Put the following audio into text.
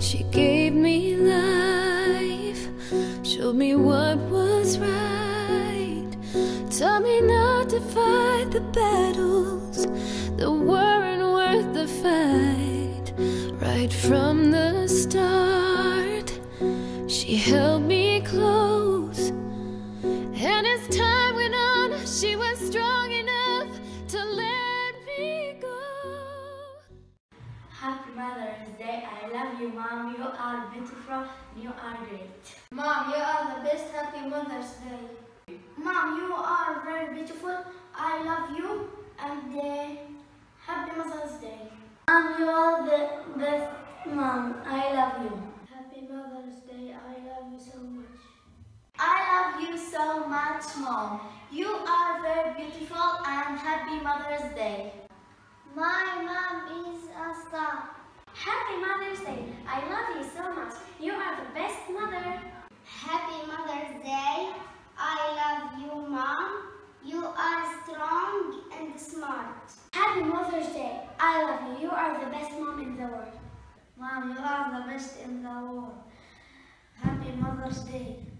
She gave me life, showed me what was right, taught me not to fight the battles that weren't worth the fight. Right from the start, she held me close, and as time went on, she was strong enough to let me go. Happy Mother's Day. I love you, Mom. You are beautiful. You are great. Mom, you are the best. Happy Mother's Day. Mom, you are very beautiful. I love you and Happy Mother's Day. Mom, you are the best. Mom, I love you. Happy Mother's Day. I love you so much. I love you so much, Mom. You are very beautiful and Happy Mother's Day. My mom is a star. Happy Mother's Day. I love you so much. You are the best mother. Happy Mother's Day. I love you, Mom. You are strong and smart. Happy Mother's Day. I love you. You are the best mom in the world. Mom, you are the best in the world. Happy Mother's Day.